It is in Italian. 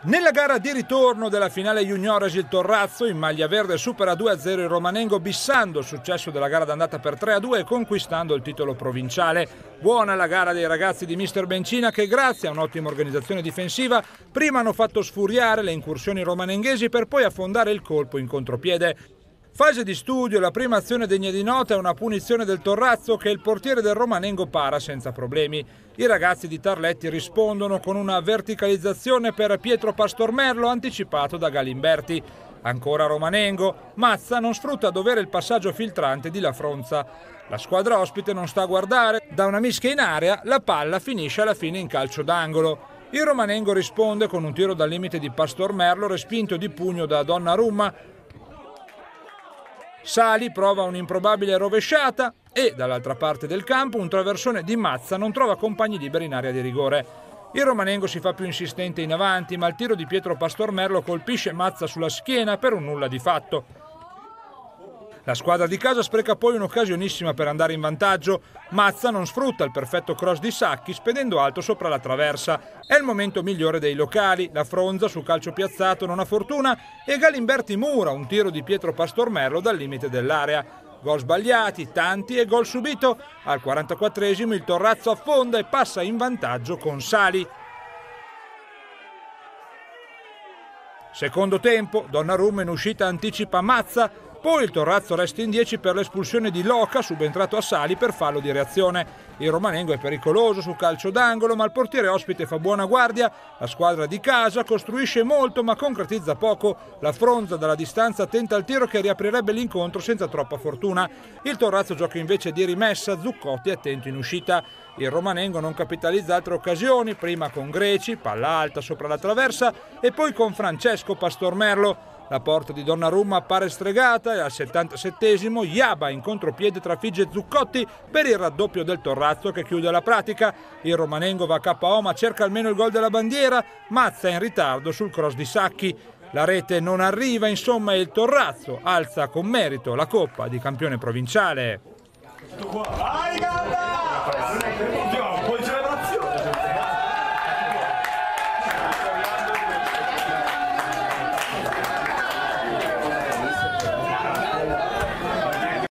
Nella gara di ritorno della finale juniores il Torrazzo in maglia verde supera 2-0 il Romanengo, bissando il successo della gara d'andata per 3-2 e conquistando il titolo provinciale. Buona la gara dei ragazzi di mister Bencina che grazie a un'ottima organizzazione difensiva prima hanno fatto sfuriare le incursioni romanenghesi per poi affondare il colpo in contropiede. Fase di studio, la prima azione degna di nota è una punizione del Torrazzo che il portiere del Romanengo para senza problemi. I ragazzi di Tarletti rispondono con una verticalizzazione per Pietro Pastormerlo anticipato da Galimberti. Ancora Romanengo, Mazza non sfrutta a dovere il passaggio filtrante di La Fronza. La squadra ospite non sta a guardare, da una mischia in area la palla finisce alla fine in calcio d'angolo. Il Romanengo risponde con un tiro dal limite di Pastormerlo respinto di pugno da Donnarumma. Sali prova un'improbabile rovesciata e, dall'altra parte del campo, un traversone di Mazza non trova compagni liberi in area di rigore. Il Romanengo si fa più insistente in avanti, ma il tiro di Pietro Pastormerlo colpisce Mazza sulla schiena per un nulla di fatto. La squadra di casa spreca poi un'occasionissima per andare in vantaggio. Mazza non sfrutta il perfetto cross di Sacchi spedendo alto sopra la traversa. È il momento migliore dei locali. La Fronza su calcio piazzato non ha fortuna e Galimberti mura un tiro di Pietro Pastormerlo dal limite dell'area. Gol sbagliati, tanti e gol subito. Al 44esimo il Torrazzo affonda e passa in vantaggio con Sali. Secondo tempo, Donnarumma in uscita anticipa Mazza. Poi il Torrazzo resta in 10 per l'espulsione di Loca, subentrato a Sali per fallo di reazione. Il Romanengo è pericoloso su calcio d'angolo, ma il portiere ospite fa buona guardia. La squadra di casa costruisce molto ma concretizza poco. La Fronza dalla distanza tenta il tiro che riaprirebbe l'incontro senza troppa fortuna. Il Torrazzo gioca invece di rimessa, Zuccotti è attento in uscita. Il Romanengo non capitalizza altre occasioni, prima con Greci, palla alta sopra la traversa, e poi con Francesco Pastormerlo. La porta di Donnarumma appare stregata e al 77esimo Iaba in contropiede trafigge Zuccotti per il raddoppio del Torrazzo che chiude la pratica. Il Romanengo va KO ma cerca almeno il gol della bandiera. Mazza è in ritardo sul cross di Sacchi. La rete non arriva, insomma, e il Torrazzo alza con merito la coppa di campione provinciale.